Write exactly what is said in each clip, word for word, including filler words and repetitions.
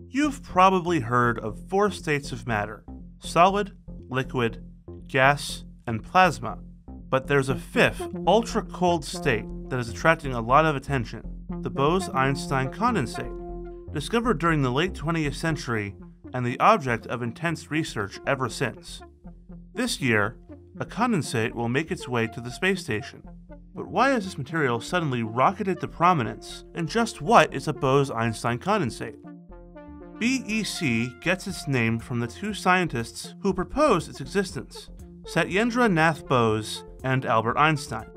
You've probably heard of four states of matter: solid, liquid, gas, and plasma. But there's a fifth, ultra-cold state that is attracting a lot of attention: the Bose-Einstein Condensate, discovered during the late twentieth century and the object of intense research ever since. This year, a condensate will make its way to the space station. But why has this material suddenly rocketed to prominence, and just what is a Bose-Einstein condensate? B E C gets its name from the two scientists who proposed its existence, Satyendra Nath Bose and Albert Einstein.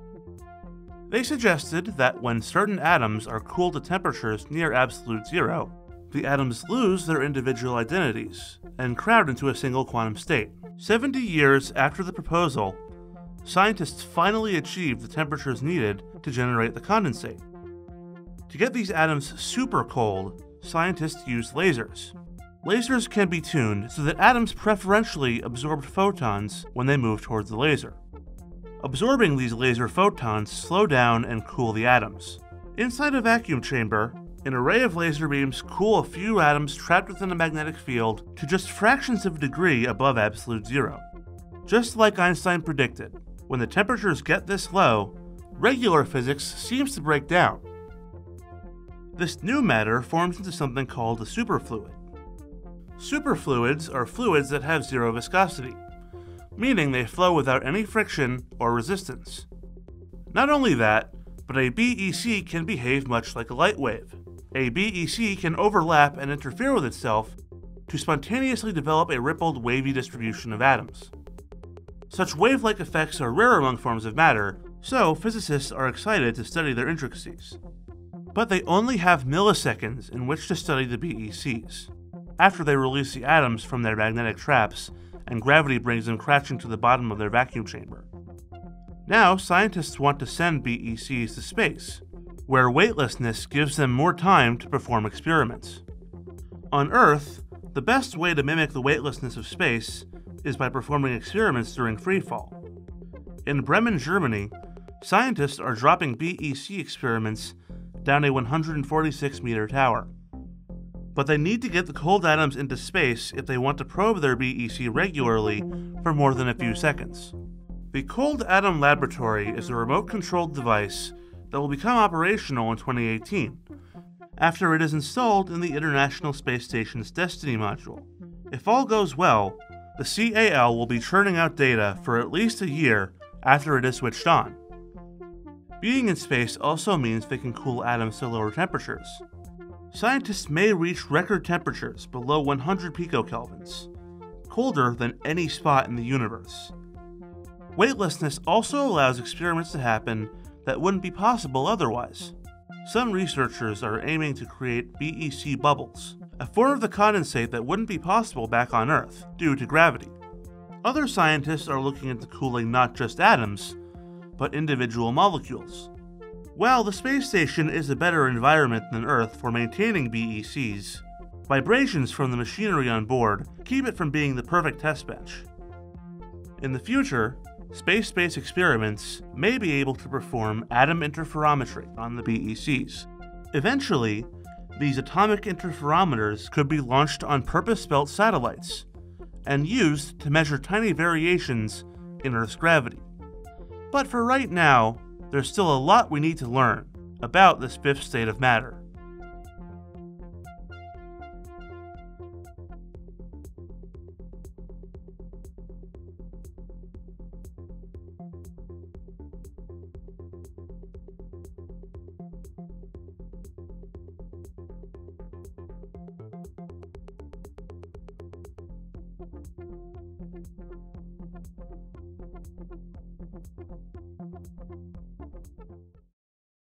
They suggested that when certain atoms are cooled to temperatures near absolute zero, the atoms lose their individual identities and crowd into a single quantum state. seventy years after the proposal, scientists finally achieved the temperatures needed to generate the condensate. To get these atoms super cold, scientists used lasers. Lasers can be tuned so that atoms preferentially absorb photons when they move towards the laser. Absorbing these laser photons slow down and cool the atoms. Inside a vacuum chamber, an array of laser beams cool a few atoms trapped within a magnetic field to just fractions of a degree above absolute zero. Just like Einstein predicted, when the temperatures get this low, regular physics seems to break down. This new matter forms into something called a superfluid. Superfluids are fluids that have zero viscosity, meaning they flow without any friction or resistance. Not only that, but a B E C can behave much like a light wave. A B E C can overlap and interfere with itself to spontaneously develop a rippled, wavy distribution of atoms. Such wave-like effects are rare among forms of matter, so physicists are excited to study their intricacies. But they only have milliseconds in which to study the B E Cs, after they release the atoms from their magnetic traps and gravity brings them crashing to the bottom of their vacuum chamber. Now, scientists want to send B E Cs to space, where weightlessness gives them more time to perform experiments. On Earth, the best way to mimic the weightlessness of space is by performing experiments during freefall. In Bremen, Germany, scientists are dropping B E C experiments down a one hundred forty-six meter tower. But they need to get the cold atoms into space if they want to probe their B E C regularly for more than a few seconds. The Cold Atom Laboratory is a remote-controlled device that will become operational in twenty eighteen, after it is installed in the International Space Station's Destiny module. If all goes well, the C A L will be churning out data for at least a year after it is switched on. Being in space also means they can cool atoms to lower temperatures. Scientists may reach record temperatures below one hundred picokelvins, colder than any spot in the universe. Weightlessness also allows experiments to happen that wouldn't be possible otherwise. Some researchers are aiming to create B E C bubbles, a form of the condensate that wouldn't be possible back on Earth due to gravity. Other scientists are looking into cooling not just atoms, but individual molecules. While the space station is a better environment than Earth for maintaining B E Cs, vibrations from the machinery on board keep it from being the perfect test bench. In the future, space-based experiments may be able to perform atom interferometry on the B E Cs. Eventually, these atomic interferometers could be launched on purpose-built satellites and used to measure tiny variations in Earth's gravity. But for right now, there's still a lot we need to learn about this fifth state of matter.